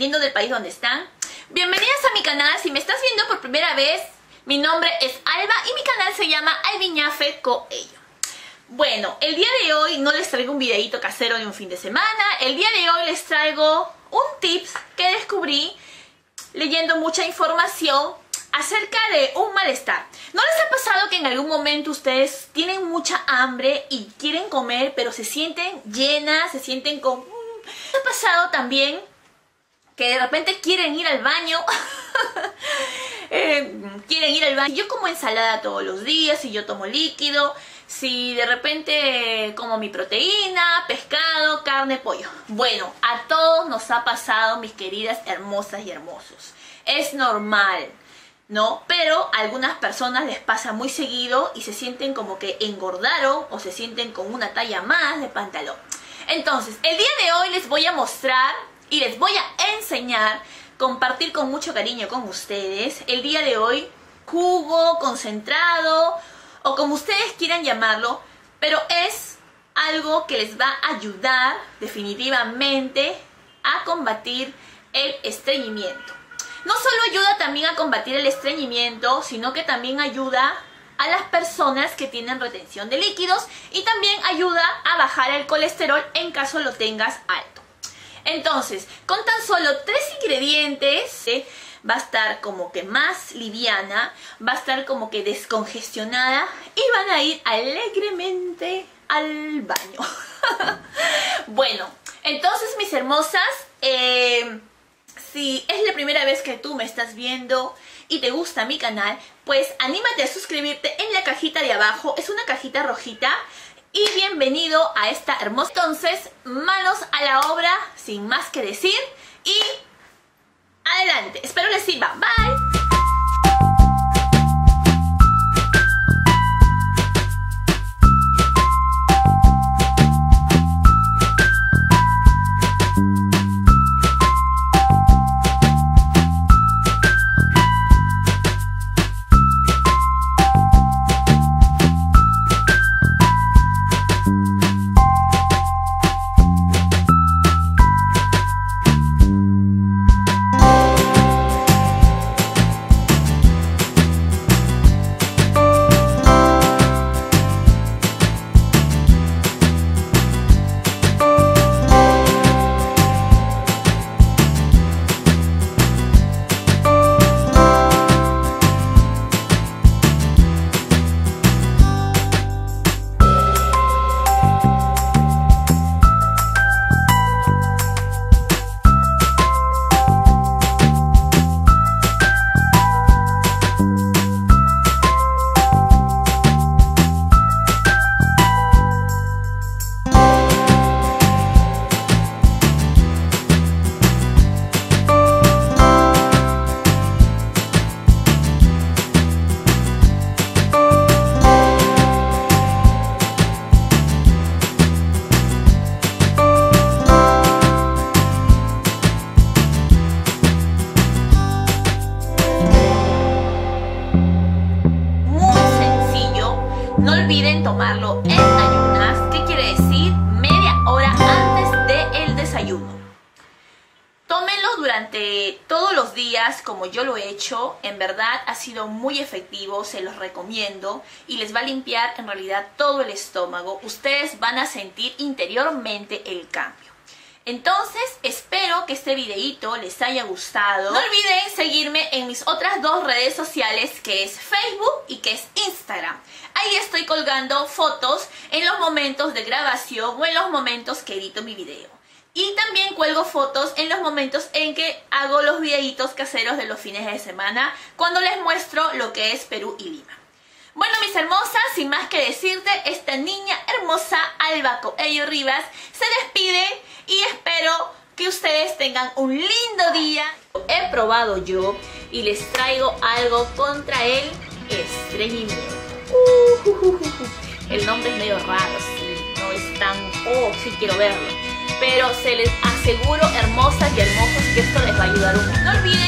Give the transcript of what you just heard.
dependiendo del país donde están. Bienvenidas a mi canal. Si me estás viendo por primera vez, mi nombre es Alba y mi canal se llama Albiñafe Coello. Bueno, el día de hoy no les traigo un videito casero de un fin de semana. El día de hoy les traigo un tips que descubrí leyendo mucha información acerca de un malestar. ¿No les ha pasado que en algún momento ustedes tienen mucha hambre y quieren comer, pero se sienten llenas, se sienten con... ¿Les ha pasado también que de repente quieren ir al baño? Quieren ir al baño. Yo como ensalada todos los días y yo tomo líquido. Si de repente como mi proteína, pescado, carne, pollo. Bueno, a todos nos ha pasado, mis queridas hermosas y hermosos. Es normal, ¿no? Pero a algunas personas les pasa muy seguido y se sienten como que engordaron o se sienten con una talla más de pantalón. Entonces, el día de hoy les voy a mostrar y les voy a enseñar, compartir con mucho cariño con ustedes, el día de hoy, jugo concentrado o como ustedes quieran llamarlo, pero es algo que les va a ayudar definitivamente a combatir el estreñimiento. No solo ayuda también a combatir el estreñimiento, sino que también ayuda a las personas que tienen retención de líquidos y también ayuda a bajar el colesterol en caso lo tengas alto. Entonces, con tan solo 3 ingredientes, va a estar como que más liviana, va a estar como que descongestionada y van a ir alegremente al baño. Bueno, entonces mis hermosas, si es la primera vez que tú me estás viendo y te gusta mi canal, pues anímate a suscribirte en la cajita de abajo, es una cajita rojita. Y bienvenido a esta hermosa... Entonces, manos a la obra, sin más que decir. Y adelante. Espero les sirva. Bye. No olviden tomarlo en ayunas. ¿Qué quiere decir? Media hora antes del desayuno. Tómenlo durante todos los días como yo lo he hecho. En verdad ha sido muy efectivo, se los recomiendo. Y les va a limpiar en realidad todo el estómago. Ustedes van a sentir interiormente el cambio. Entonces, espero que este videito les haya gustado. No olviden seguirme en mis otras 2 redes sociales, que es Facebook y que es Instagram. Ahí estoy colgando fotos en los momentos de grabación o en los momentos que edito mi video. Y también cuelgo fotos en los momentos en que hago los videitos caseros de los fines de semana, cuando les muestro lo que es Perú y Lima. Bueno, mis hermosas, sin más que decirte, esta niña hermosa, Alba Coello Rivas, se despide y espero que ustedes tengan un lindo día. He probado yo y les traigo algo contra el estreñimiento. El nombre es medio raro, sí, no es tan... Oh, sí quiero verlo. Pero se les aseguro, hermosas y hermosos, que esto les va a ayudar un montón. No olviden